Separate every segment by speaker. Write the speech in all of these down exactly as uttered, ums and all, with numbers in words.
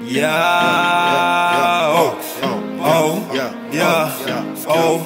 Speaker 1: Yeah. Oh. Oh. Yeah. Yeah. Oh.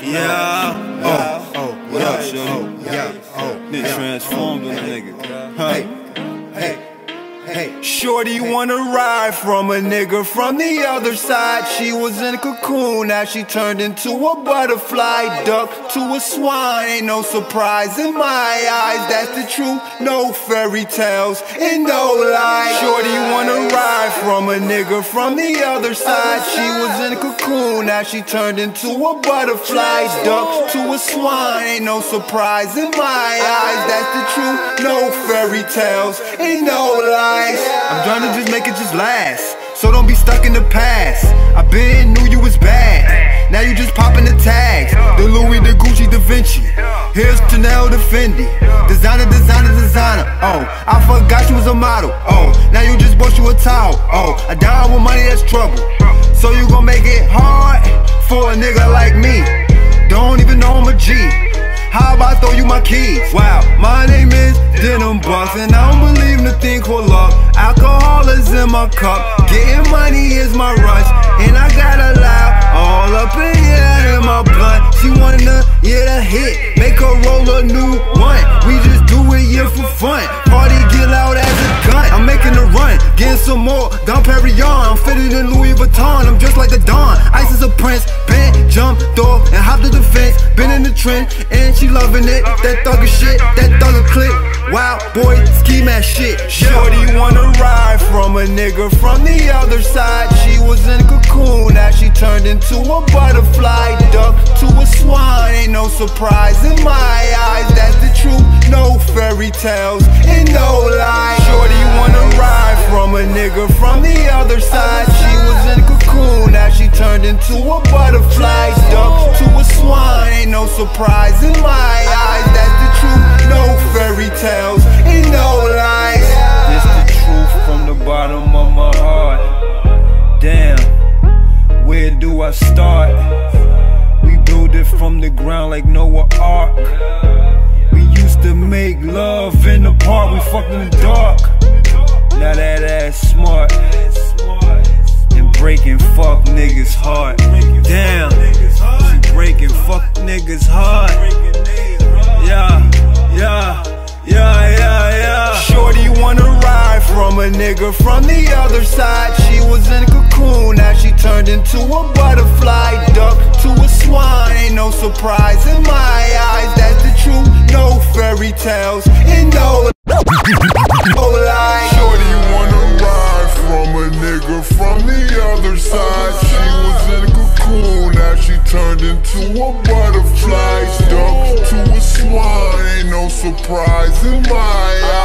Speaker 1: Yeah. Oh. Oh. What up, shorty? Yeah. Oh. Nigga transformed a nigga. Hey. Hey. Hey. Shorty wanna ride from a nigga from the other side. She was in a cocoon, now she turned into a butterfly. Duck to a swan, ain't no surprise in my eyes. That's the truth, no fairy tales and no lies. Shorty wanna ride from a nigga from the other side. She was in a cocoon, now she turned into a butterfly. Duck to a swan, ain't no surprise in my eyes. That's the truth, no fairy tales and no lies. I'm trying to just make it just last, so don't be stuck in the past. I been knew you was bad, now you just popping the tags. The Louis, the Gucci, the Vinci, here's Chanel, the Fendi. Designer, designer, designer. Oh, I forgot you was a model. Oh, now you just bought you a towel. Oh, I down with money, that's trouble. So you gon' make it hard for a nigga like me. Don't even know I'm a G. How about I throw you my keys? Wow, my name is Denim Bucks, and I don't believe in a thing called luck. Alcohol is in my cup, getting money is my rush, and I got a loud all up in here in my blunt. She wanna, yeah, the hit, make her roll a new one. We just do it, yeah, for fun. Party get loud as a gun. I'm making a run, getting some more Dom Perignon. I'm fitted in Louis Vuitton, I'm just like the Don. Ice is a prince, bent, jumped off, and hopped the fence. Been in the trend, and she loving it. That thugger shit, that thugger click. Wow, boy, ski mask shit. Shorty wanna ride from a nigga from the other side. She was in a cocoon, now she turned into a butterfly. Duck to a swan, ain't no surprise in my eyes. That's the truth, no fairy tales and no lies. Shorty wanna ride from a nigga from the other side. She was in a cocoon, now she turned into a butterfly. Duck to a swan, ain't no surprise in my eyes. That's the truth, no fairy tales and no lies. This the truth from the bottom of my heart. Damn, where do I start? We build it from the ground like Noah Ark. We used to make love in the park, we fucked in the dark. Now that ass smart and breaking fuck niggas' heart. Damn, she breaking fuck niggas' heart. Yeah, yeah, yeah, yeah, yeah. Shorty wanna ride from a nigga from the other side. She was in a cocoon, now she turned into a butterfly. Duck to a swan, ain't no surprise in my eyes. That's the truth, no fairy tales and no lies.
Speaker 2: Shorty wanna ride from a nigga from the other side. She was in a cocoon, now she turned into a butterfly. Duck to a swan, ain't no surprise in my eyes.